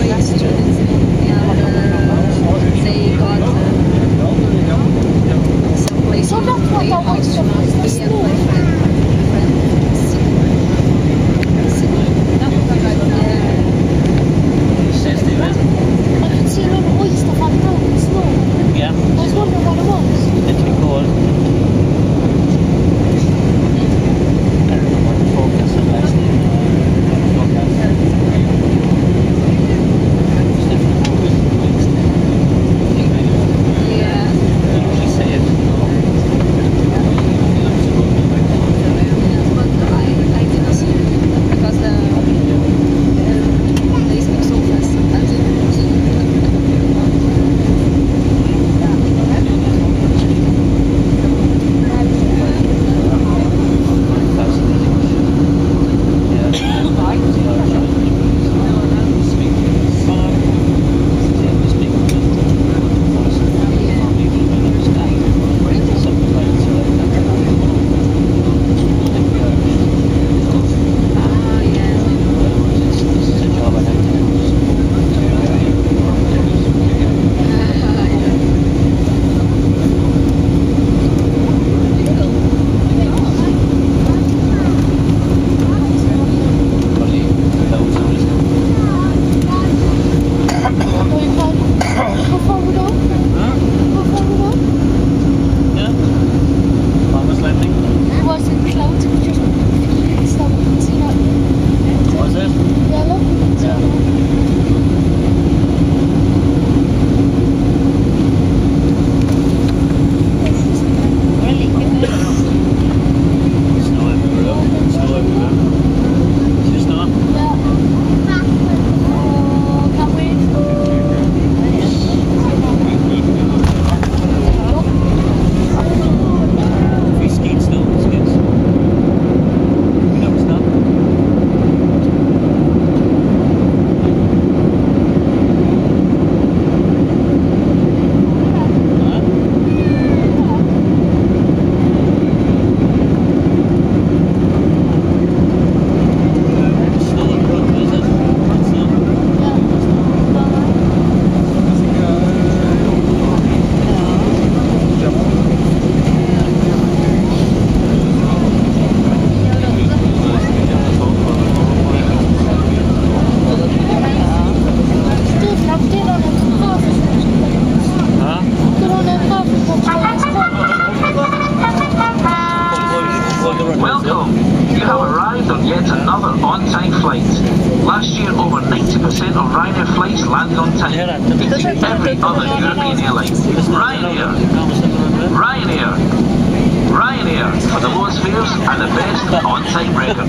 of Ryanair flights landed on time, beating every other European airline. Ryanair, Ryanair, Ryanair for the lowest fares and the best on-time record.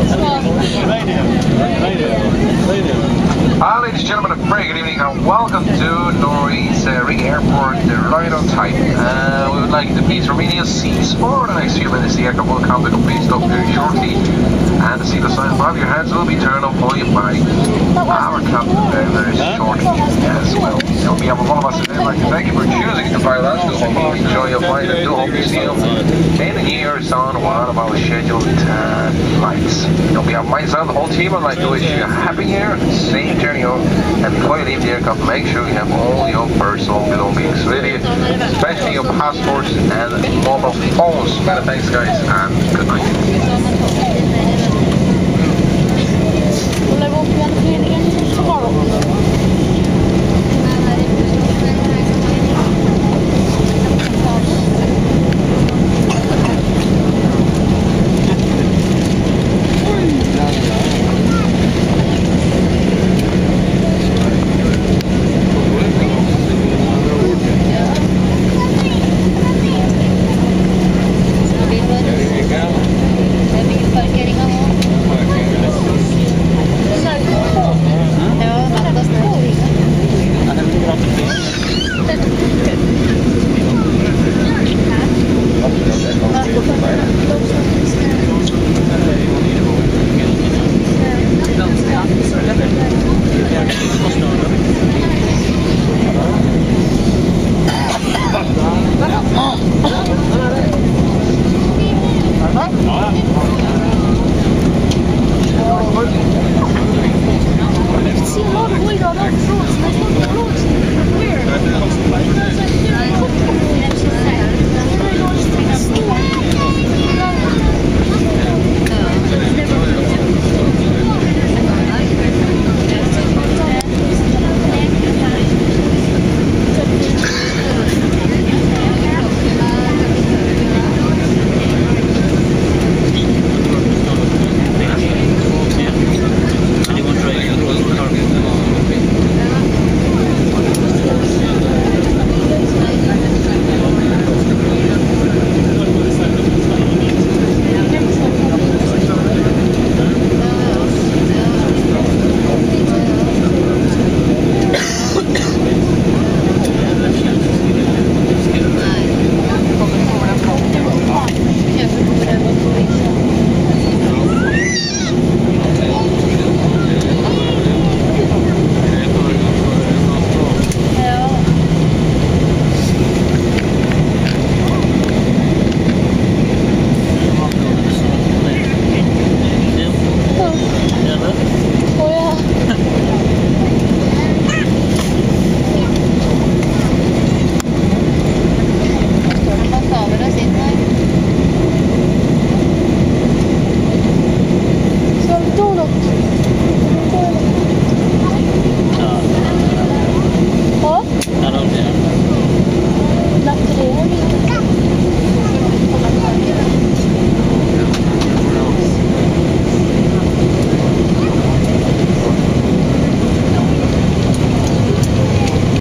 Ladies and gentlemen, a very good evening and welcome to Norway's Rygge Airport, right on time. We would like to please Romania's seats for the next few minutes. The aircraft will come to complete stop very shortly, and the seat sign above your heads will be turned on for you by our captain very shortly as well. So on behalf of all of us today, I'd like to thank you for choosing to fly with us. We hope you enjoy your flight and do hope you see you in the New Year's on one of our scheduled flights. On behalf of myself, the whole team, I'd like to wish you a happy New Year, safe journey home, and before you leave the aircraft, make sure you have all your personal belongings with you, especially your passports and mobile phones. Many thanks guys, and good night. Well, I won't be on the plane again until tomorrow. got a wheel on those roads, and there's no roads